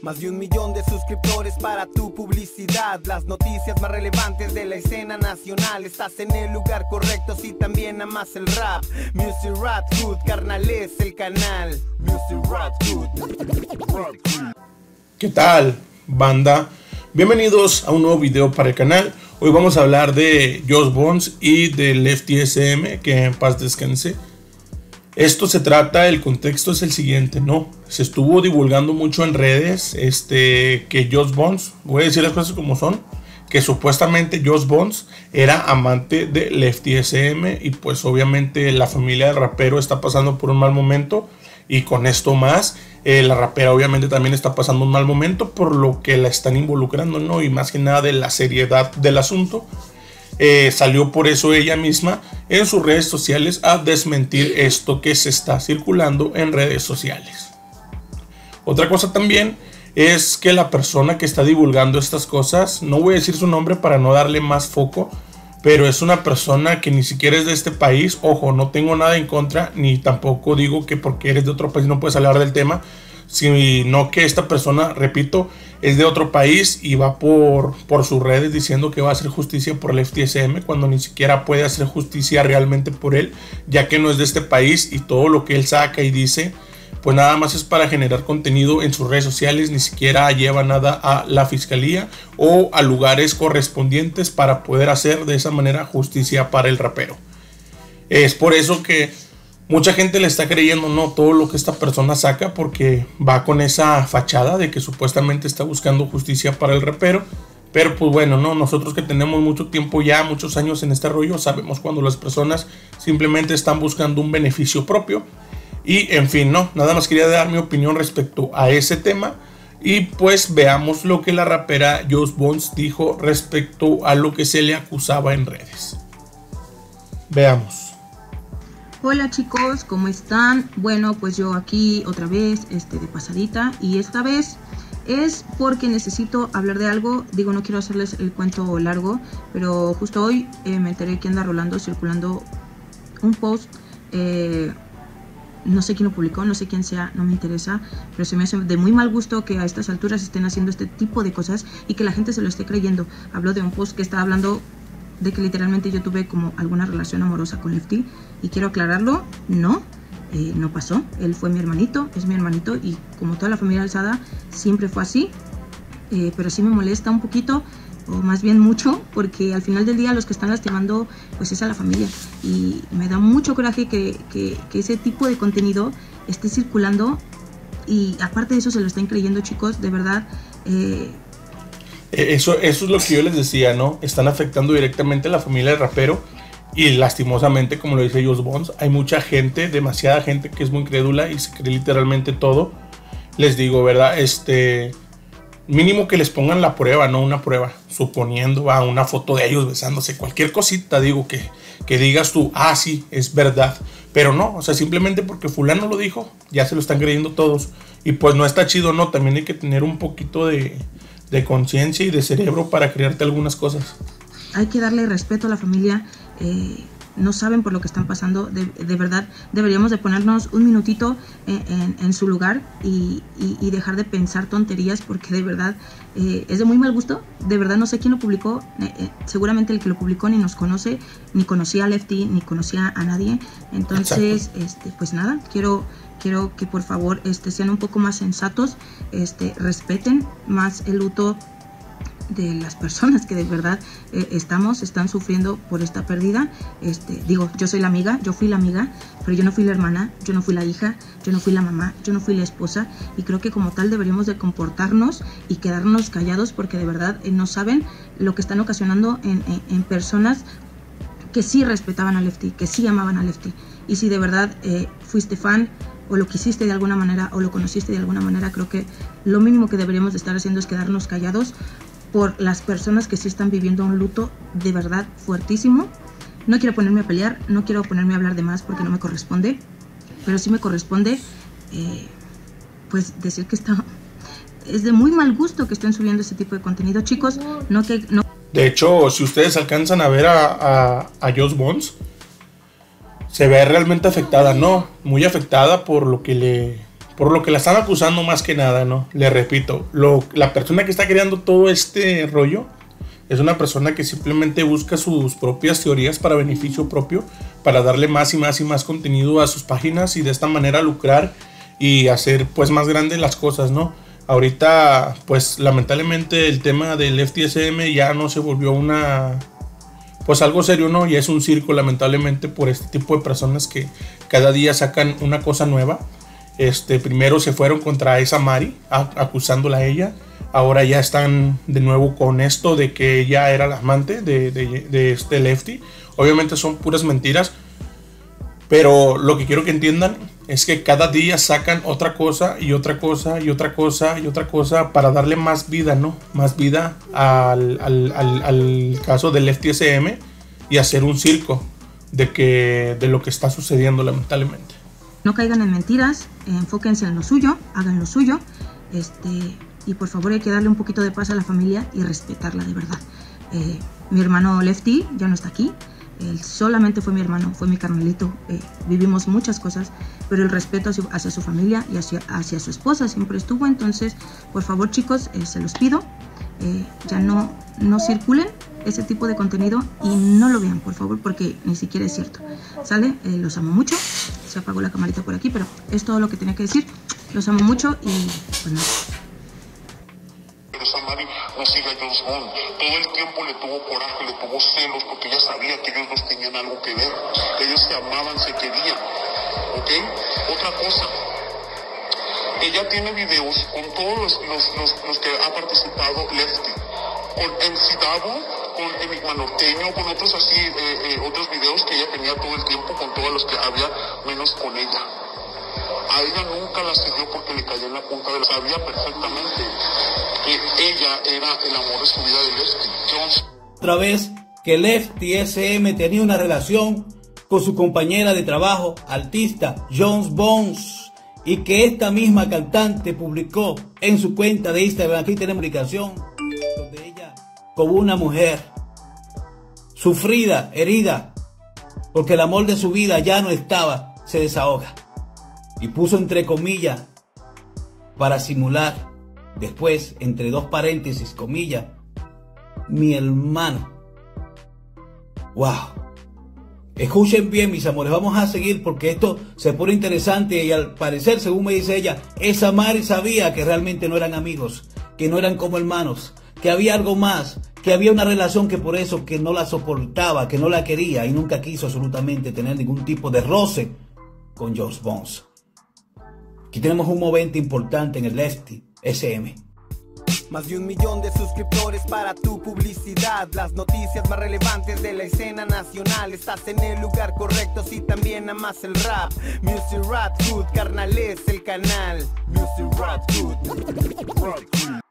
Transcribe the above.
Más de 1 millón de suscriptores para tu publicidad. Las noticias más relevantes de la escena nacional. Estás en el lugar correcto si también amas el rap. Music Rap Hood, carnal, es el canal. Music Rap Hood. ¿Qué tal, banda? Bienvenidos a un nuevo video para el canal. Hoy vamos a hablar de Josh Bones y de Lefty SM, que en paz descanse. Esto se trata, el contexto es el siguiente, ¿no? Se estuvo divulgando mucho en redes que Josh Bones, voy a decir las cosas como son, que supuestamente Josh Bones era amante de Lefty SM y pues obviamente la familia del rapero está pasando por un mal momento y con esto más, la rapera obviamente también está pasando un mal momento por lo que la están involucrando, ¿no? Y más que nada de la seriedad del asunto. Salió por eso ella misma en sus redes sociales a desmentir esto que se está circulando en redes sociales. Otra cosa también es que la persona que está divulgando estas cosas, no voy a decir su nombre para no darle más foco, pero es una persona que ni siquiera es de este país. Ojo, no tengo nada en contra, ni tampoco digo que porque eres de otro país no puedes hablar del tema, sino que esta persona, repito, es de otro país y va por sus redes diciendo que va a hacer justicia por el FTSM cuando ni siquiera puede hacer justicia realmente por él, ya que no es de este país y todo lo que él saca y dice, pues nada más es para generar contenido en sus redes sociales, ni siquiera lleva nada a la fiscalía o a lugares correspondientes para poder hacer de esa manera justicia para el rapero. Es por eso que mucha gente le está creyendo, no, todo lo que esta persona saca, porque va con esa fachada de que supuestamente está buscando justicia para el rapero. Pero pues bueno, no, nosotros que tenemos mucho tiempo ya, muchos años en este rollo, sabemos cuando las personas simplemente están buscando un beneficio propio. Y en fin, no, nada más quería dar mi opinión respecto a ese tema. Y pues veamos lo que la rapera Josh Bones dijo respecto a lo que se le acusaba en redes. Veamos. Hola chicos, ¿cómo están? Bueno, pues yo aquí otra vez de pasadita, y esta vez es porque necesito hablar de algo. Digo, no quiero hacerles el cuento largo, pero justo hoy me enteré que anda circulando un post, no sé quién lo publicó, no sé quién sea, no me interesa, pero se me hace de muy mal gusto que a estas alturas estén haciendo este tipo de cosas y que la gente se lo esté creyendo. Habló de un post que estaba hablando de que literalmente yo tuve como alguna relación amorosa con Lefty, y quiero aclararlo, no pasó. Él fue mi hermanito, es mi hermanito, y como toda la familia Alzada siempre fue así, pero sí me molesta un poquito, o más bien mucho, porque al final del día los que están lastimando pues es a la familia, y me da mucho coraje que ese tipo de contenido esté circulando, y aparte de eso se lo están creyendo, chicos, de verdad. Eso es lo que yo les decía, ¿no? Están afectando directamente a la familia del rapero. Y lastimosamente, como lo dice Josh Bones, hay mucha gente, demasiada gente que es muy crédula y se cree literalmente todo. Les digo, ¿verdad? Mínimo que les pongan la prueba, no una prueba, suponiendo una foto de ellos besándose, cualquier cosita, digo, que digas tú, ah, sí, es verdad. Pero no, o sea, simplemente porque fulano lo dijo, ya se lo están creyendo todos. Y pues no está chido, ¿no? También hay que tener un poquito de conciencia y de cerebro para crearte algunas cosas. Hay que darle respeto a la familia. No saben por lo que están pasando. De verdad deberíamos de ponernos un minutito en su lugar y dejar de pensar tonterías, porque de verdad es de muy mal gusto. De verdad no sé quién lo publicó, seguramente el que lo publicó ni nos conoce, ni conocía a Lefty, ni conocía a nadie. Entonces pues nada, quiero que por favor sean un poco más sensatos, respeten más el luto de las personas que de verdad están sufriendo por esta pérdida. Digo, yo soy la amiga, yo fui la amiga, pero yo no fui la hermana, yo no fui la hija, yo no fui la mamá, yo no fui la esposa, y creo que como tal deberíamos de comportarnos y quedarnos callados, porque de verdad no saben lo que están ocasionando en personas que sí respetaban a Lefty, que sí amaban a Lefty. Y si de verdad fuiste fan, o lo quisiste de alguna manera, o lo conociste de alguna manera, creo que lo mínimo que deberíamos de estar haciendo es quedarnos callados por las personas que sí están viviendo un luto de verdad fuertísimo. No quiero ponerme a pelear, no quiero ponerme a hablar de más porque no me corresponde, pero sí me corresponde pues decir que es de muy mal gusto que estén subiendo este tipo de contenido, chicos. No. De hecho, si ustedes alcanzan a ver a Josh Bones, se ve realmente afectada, ¿no? Muy afectada por lo que por lo que la están acusando más que nada, ¿no? Le repito, la persona que está creando todo este rollo es una persona que simplemente busca sus propias teorías para beneficio propio, para darle más y más y más contenido a sus páginas y de esta manera lucrar y hacer pues más grandes las cosas, ¿no? Ahorita pues lamentablemente el tema del FTSM ya no se volvió pues algo serio, ¿no? Ya es un circo lamentablemente por este tipo de personas que cada día sacan una cosa nueva. Primero se fueron contra esa Mari acusándola a ella. Ahora ya están de nuevo con esto de que ella era la amante de este Lefty. Obviamente son puras mentiras, pero lo que quiero que entiendan es que cada día sacan otra cosa y otra cosa y otra cosa y otra cosa para darle más vida, ¿no? Más vida al caso del FTSM y hacer un circo de lo que está sucediendo lamentablemente. No caigan en mentiras, enfóquense en lo suyo, hagan lo suyo, y por favor hay que darle un poquito de paz a la familia y respetarla de verdad. Mi hermano Lefty ya no está aquí. Él solamente fue mi hermano, fue mi carnalito. Vivimos muchas cosas, pero el respeto hacia su familia y hacia su esposa siempre estuvo. Entonces, por favor, chicos, se los pido, ya no circulen ese tipo de contenido y no lo vean, por favor, porque ni siquiera es cierto. ¿Sale? Los amo mucho. Se apagó la camarita por aquí, pero es todo lo que tenía que decir. Los amo mucho y pues nada. Esa Mari no sigue a Jones Bond. Todo el tiempo le tuvo coraje, le tuvo celos, porque ella sabía que ellos dos tenían algo que ver. Ellos se amaban, se querían. ¿Ok? Otra cosa. Ella tiene videos con todos los que ha participado Lefty. Con MC Davo, con Enigma Norteño, con otros así, otros videos que ella tenía todo el tiempo con todos los que había, menos con ella. A ella nunca la siguió porque le cayó en la punta de la... Sabía perfectamente que ella era el amor de su vida de Lefty Jones. Otra vez que Lefty SM tenía una relación con su compañera de trabajo, artista Jones Bones, y que esta misma cantante publicó en su cuenta de Instagram, aquí tenemos publicación, donde ella, como una mujer sufrida, herida, porque el amor de su vida ya no estaba, se desahoga. Y puso entre comillas, para simular, después, entre dos paréntesis, comillas, mi hermano. ¡Wow! Escuchen bien, mis amores, vamos a seguir porque esto se pone interesante y al parecer, según me dice ella, esa Mari sabía que realmente no eran amigos, que no eran como hermanos, que había algo más, que había una relación que por eso que no la soportaba, que no la quería y nunca quiso absolutamente tener ningún tipo de roce con Jones Bones. Aquí tenemos un momento importante en el Lefty SM. Más de 1 millón de suscriptores para tu publicidad. Las noticias más relevantes de la escena nacional. Estás en el lugar correcto si también amas el rap. Music Rap Good, carnal, es el canal. Music Rap Good.